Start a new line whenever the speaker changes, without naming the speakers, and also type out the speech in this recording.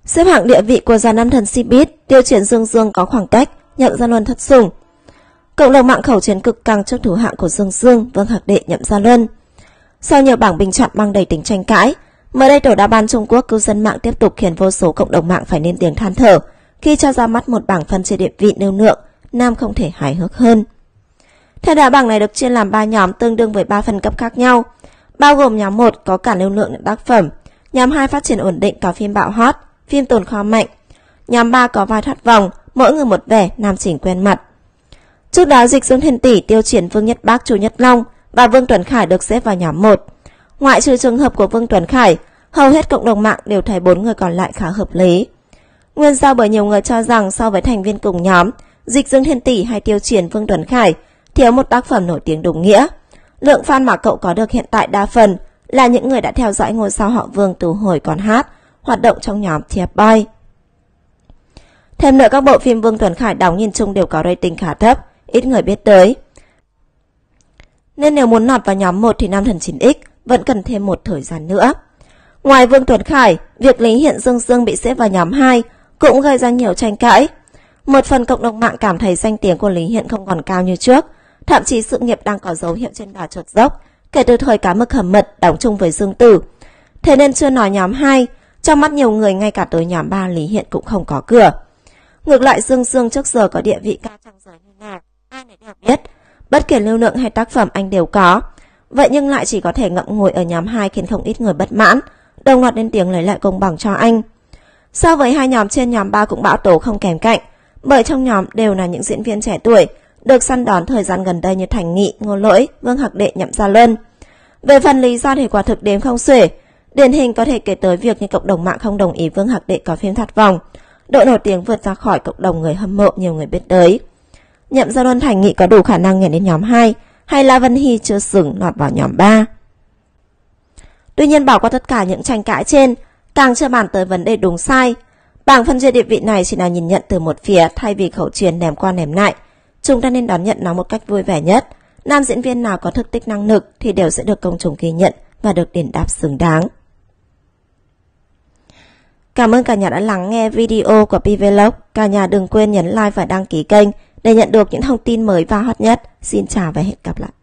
Xếp hạng địa vị của dàn nam thần Cbiz, Tiêu Chiến Dương Dương có khoảng cách, Nhậm Gia Luân thất sủng. Cộng đồng mạng khẩu chiến cực căng trước thủ hạng của Dương Dương, Vương Hạc Đệ, Nhậm Gia Luân. Sau nhiều bảng bình chọn mang đầy tính tranh cãi, mới đây tổ đá banh Trung Quốc cư dân mạng tiếp tục khiến vô số cộng đồng mạng phải lên tiếng than thở khi cho ra mắt một bảng phân chia địa vị nêu lượng, nam không thể hài hước hơn. Theo đá bảng này được chia làm 3 nhóm tương đương với 3 phân cấp khác nhau, bao gồm nhóm 1 có cả lưu lượng tác phẩm, nhóm 2 phát triển ổn định có phim bạo hot, phim tồn kho mạnh, nhóm 3 có vai thoát vòng, mỗi người một vẻ, nam chỉnh quen mặt. Trước đó Dịch Dương Thiên Tỷ, Tiêu Chiến, Vương Nhất Bác, Chu Nhất Long và Vương Tuấn Khải được xếp vào nhóm 1. Ngoại trừ trường hợp của Vương Tuấn Khải, hầu hết cộng đồng mạng đều thấy 4 người còn lại khá hợp lý. Nguyên do bởi nhiều người cho rằng so với thành viên cùng nhóm, Dịch Dương Thiên Tỷ hay Tiêu Chiến, Vương Tuấn Khải thiếu một tác phẩm nổi tiếng đúng nghĩa. Lượng fan mà cậu có được hiện tại đa phần là những người đã theo dõi ngôi sao họ Vương từ hồi còn hát, hoạt động trong nhóm Thiệp Boy. Thêm nữa, các bộ phim Vương Tuấn Khải đóng nhìn chung đều có rating khá thấp, ít người biết tới. Nên nếu muốn lọt vào nhóm 1 thì Nam Thần 9X vẫn cần thêm một thời gian nữa. Ngoài Vương Tuấn Khải, việc Lý Hiện Dương Dương bị xếp vào nhóm 2 cũng gây ra nhiều tranh cãi. Một phần cộng đồng mạng cảm thấy danh tiếng của Lý Hiện không còn cao như trước, thậm chí sự nghiệp đang có dấu hiệu trên đà trượt dốc kể từ thời Cá Mực Hầm Mật đóng chung với Dương Tử. Thế nên chưa nói nhóm 2, trong mắt nhiều người ngay cả tới nhóm 3 Lý Hiện cũng không có cửa. Ngược lại, Dương Dương trước giờ có địa vị cao trong giới như nào, ai nấy đều biết. Bất kể lưu lượng hay tác phẩm anh đều có. Vậy nhưng lại chỉ có thể ngậm ngùi ở nhóm 2 khiến không ít người bất mãn, đồng loạt lên tiếng lấy lại công bằng cho anh. So với hai nhóm trên, nhóm 3 cũng bão tố không kém cạnh, bởi trong nhóm đều là những diễn viên trẻ tuổi, được săn đón thời gian gần đây như Thành Nghị, Ngô Lỗi, Vương Hạc Đệ, Nhậm Gia Luân. Về phần lý do thì quả thực đếm không xuể. Điển hình có thể kể tới việc như cộng đồng mạng không đồng ý Vương Hạc Đệ có phim Thất Vòng, độ nổi tiếng vượt ra khỏi cộng đồng người hâm mộ nhiều người biết tới. Nhậm Gia Luân, Thành Nghị có đủ khả năng nhảy đến nhóm 2, hay La Vân Hy chưa xứng lọt vào nhóm 3. Tuy nhiên, bỏ qua tất cả những tranh cãi trên, càng chưa bàn tới vấn đề đúng sai. Bảng phân chia địa vị này chỉ là nhìn nhận từ một phía thay vì khẩu truyền ném qua ném lại. Chúng ta nên đón nhận nó một cách vui vẻ nhất. Nam diễn viên nào có thực tích năng lực thì đều sẽ được công chúng ghi nhận và được đền đáp xứng đáng. Cảm ơn cả nhà đã lắng nghe video của PVlog. Cả nhà đừng quên nhấn like và đăng ký kênh để nhận được những thông tin mới và hot nhất. Xin chào và hẹn gặp lại.